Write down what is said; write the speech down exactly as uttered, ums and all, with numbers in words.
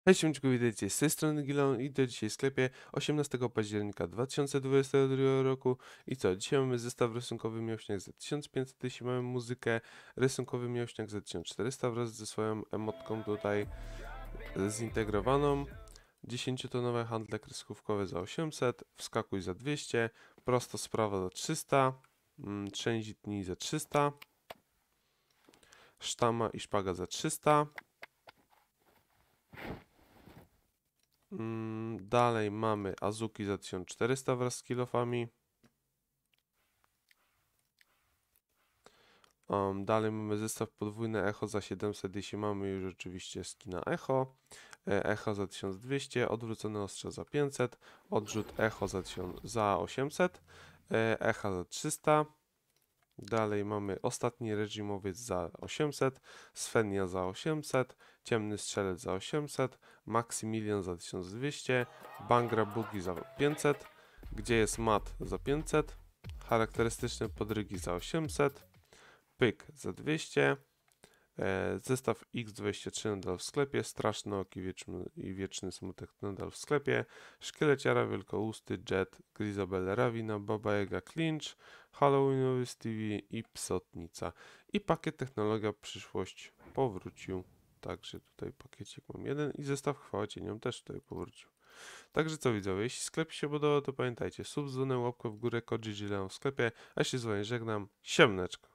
Hej, siemczku, witajcie z tej strony Gilon i to dzisiaj w sklepie osiemnastego października dwa tysiące dwudziestego drugiego roku. I co, dzisiaj mamy zestaw rysunkowy miłośniak za tysiąc pięćset, jeśli mamy muzykę, rysunkowy miłośniak za tysiąc czterysta wraz ze swoją emotką tutaj zintegrowaną, dziesięciotonowe handle kreskówkowe za osiemset, wskakuj za dwieście, prosta sprawa za trzysta, mm, trzęść dni za trzysta, sztama i szpaga za trzysta. Mm, Dalej mamy Azuki za tysiąc czterysta wraz z kilofami. Um, dalej mamy zestaw podwójne Echo za siedemset, jeśli mamy już oczywiście skina Echo. E, Echo za tysiąc dwieście, odwrócone ostrze za pięćset, odrzut Echo za, tysiąc, za osiemset, e, Echa za trzysta. Dalej mamy ostatni reżimowiec za osiemset, Sfenia za osiemset, ciemny strzelec za osiemset, Maximilian za tysiąc dwieście, Bangra Boogie za pięćset, gdzie jest mat za pięćset, charakterystyczne podrygi za osiemset, pyk za dwieście, e, zestaw X dwadzieścia trzy nadal w sklepie, straszny ok i wieczny, i wieczny smutek nadal w sklepie, szkieleciara wielkousty, Jet, Grizabella Ravina, Baba Yaga Clinch, Halloweenowy Stevie i Psotnica. I pakiet Technologia Przyszłość powrócił. Także tutaj pakiecik mam jeden i zestaw Chwała Cieniom też tutaj powrócił. Także co widzowie, jeśli sklep się podobał, to pamiętajcie, sub, dzwonek, łapkę w górę, kod G G w sklepie, a się z wami żegnam, siemneczko.